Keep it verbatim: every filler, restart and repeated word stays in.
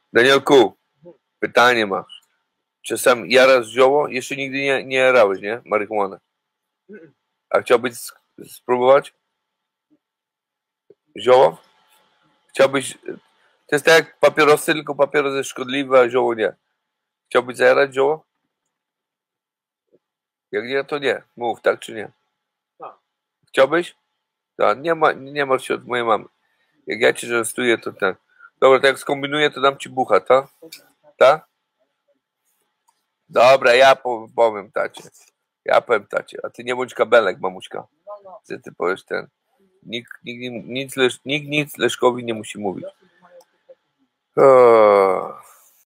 Danielku, pytanie masz. Czasem jarasz zioło? Jeszcze nigdy nie, nie jarałeś, nie? Marihuanę. A chciałbyś spróbować? Zioło? Chciałbyś... To jest tak jak papierosy, tylko papierosy szkodliwe, a zioło nie. Chciałbyś zajarać zioło? Jak nie, to nie. Mów, tak czy nie? Tak. Chciałbyś? Tak, nie, ma, nie martw się od mojej mamy. Jak ja cię częstuję, to tak. Dobra, to jak skombinuję, to dam ci bucha, tak? Tak? Dobra, ja powiem tacie. Ja powiem tacie. A ty nie bądź kabelek, mamuśka. Ty, ty powiesz ten. Nikt, nikt, nic, nikt nic Leszkowi nie musi mówić. Oh.